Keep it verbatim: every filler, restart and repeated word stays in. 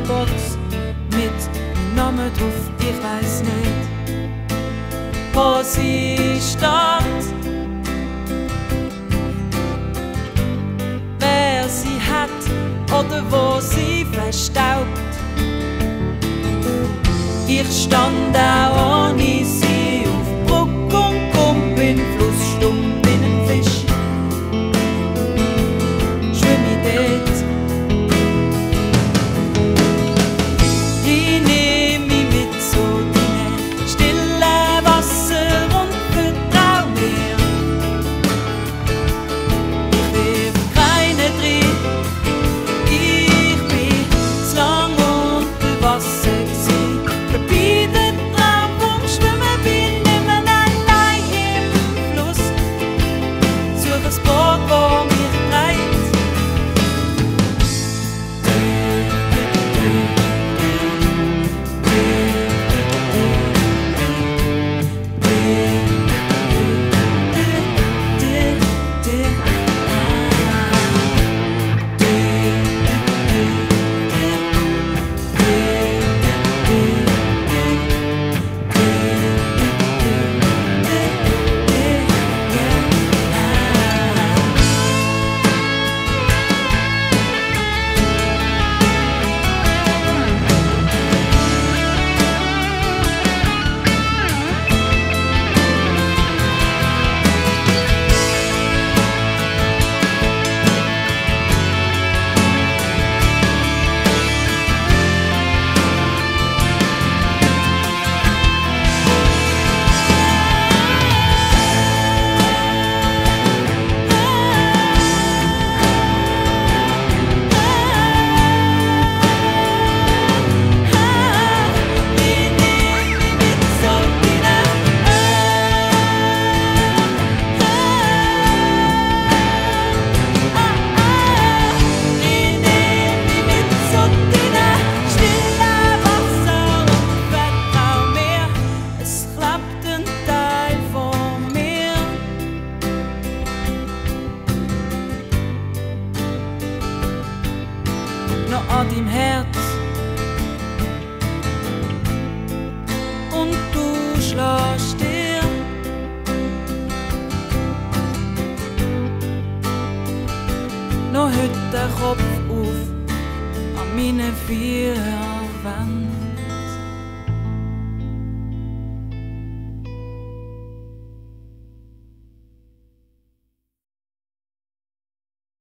Box mit Namen drauf, ich weiß nicht, wo sie steht, wer sie hat oder wo sie verstaubt. Ich stand auch ohne sie auf Brück und Kump in Fluss, stumm wie ein Fisch. Schwimm ich dort. Ich nehm mich mit so deine stille Wasser und vertrau mir. Ich wirf keine drin, ich bin zu lang unter Wasser. Noch an deinem Herz und du schläfst dir. Noch heute der Kopf auf an meinen vier Wänden.